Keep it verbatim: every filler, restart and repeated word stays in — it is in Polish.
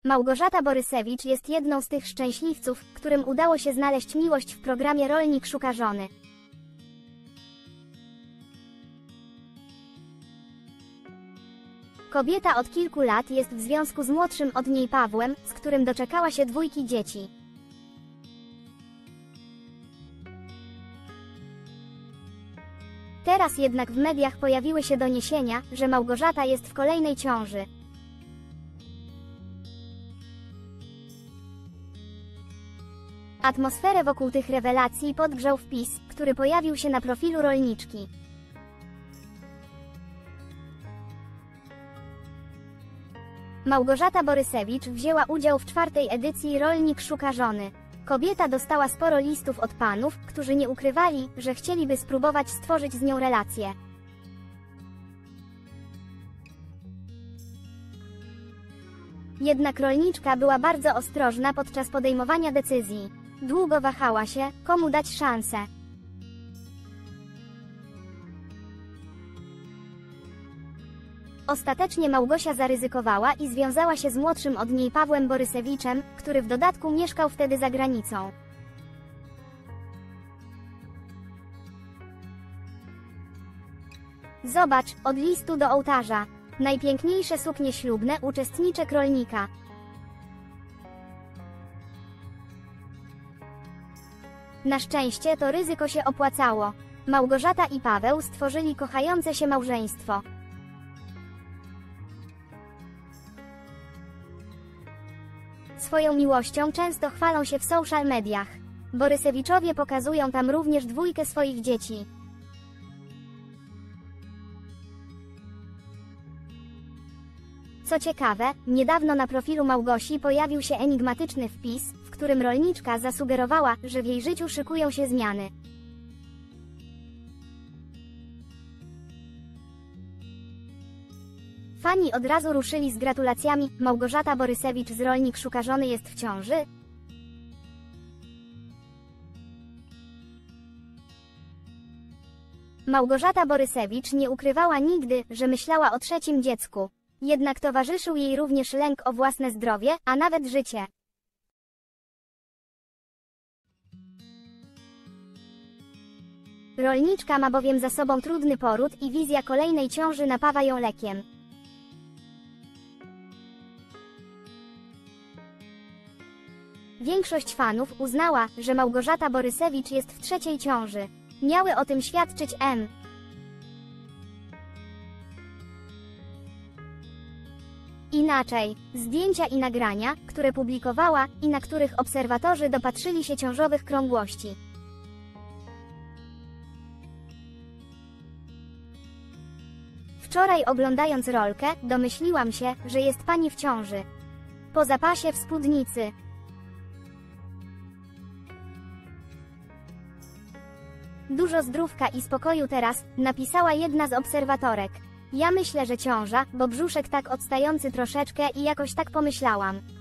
Małgorzata Borysewicz jest jedną z tych szczęśliwców, którym udało się znaleźć miłość w programie Rolnik szuka żony. Kobieta od kilku lat jest w związku z młodszym od niej Pawłem, z którym doczekała się dwójki dzieci. Teraz jednak w mediach pojawiły się doniesienia, że Małgorzata jest w kolejnej ciąży. Atmosferę wokół tych rewelacji podgrzał wpis, który pojawił się na profilu rolniczki. Małgorzata Borysewicz wzięła udział w czwartej edycji Rolnik szuka żony. Kobieta dostała sporo listów od panów, którzy nie ukrywali, że chcieliby spróbować stworzyć z nią relację. Jednak rolniczka była bardzo ostrożna podczas podejmowania decyzji. Długo wahała się, komu dać szansę. Ostatecznie Małgosia zaryzykowała i związała się z młodszym od niej Pawłem Borysewiczem, który w dodatku mieszkał wtedy za granicą. Zobacz, od listu do ołtarza. Najpiękniejsze suknie ślubne uczestniczek rolnika. Na szczęście to ryzyko się opłacało. Małgorzata i Paweł stworzyli kochające się małżeństwo. Swoją miłością często chwalą się w social mediach. Borysewiczowie pokazują tam również dwójkę swoich dzieci. Co ciekawe, niedawno na profilu Małgosi pojawił się enigmatyczny wpis, w którym rolniczka zasugerowała, że w jej życiu szykują się zmiany. Fani od razu ruszyli z gratulacjami. Małgorzata Borysewicz z Rolnik szuka żony jest w ciąży? Małgorzata Borysewicz nie ukrywała nigdy, że myślała o trzecim dziecku. Jednak towarzyszył jej również lęk o własne zdrowie, a nawet życie. Rolniczka ma bowiem za sobą trudny poród i wizja kolejnej ciąży napawa ją lekiem. Większość fanów uznała, że Małgorzata Borysewicz jest w trzeciej ciąży. Miały o tym świadczyć M. Inaczej, zdjęcia i nagrania, które publikowała i na których obserwatorzy dopatrzyli się ciążowych krągłości. Wczoraj oglądając rolkę, domyśliłam się, że jest pani w ciąży. Po zapasie w spódnicy. Dużo zdrówka i spokoju teraz, napisała jedna z obserwatorek. Ja myślę, że ciąża, bo brzuszek tak odstający troszeczkę i jakoś tak pomyślałam.